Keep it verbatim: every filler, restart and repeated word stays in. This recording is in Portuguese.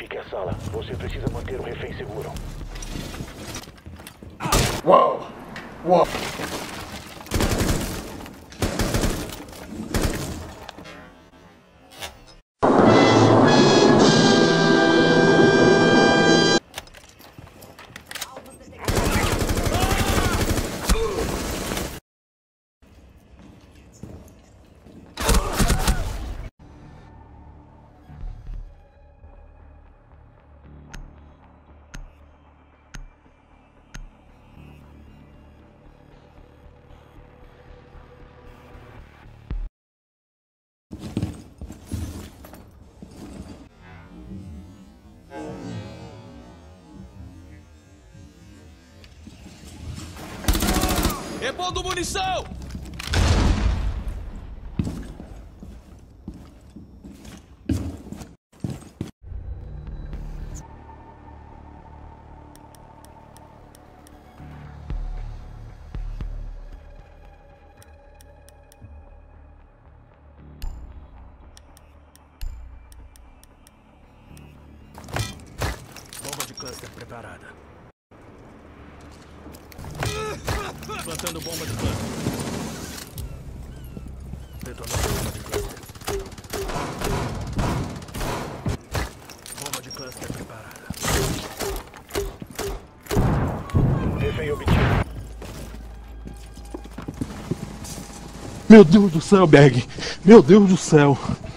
Verifique a sala. Você precisa manter o refém seguro. Uau! Uau! Repondo munição! Bomba de cluster preparada. Plantando bomba de cluster. Detonando bomba de cluster. Bomba de cluster preparada. Refém obtido. Meu Deus do céu, Berg! Meu Deus do céu!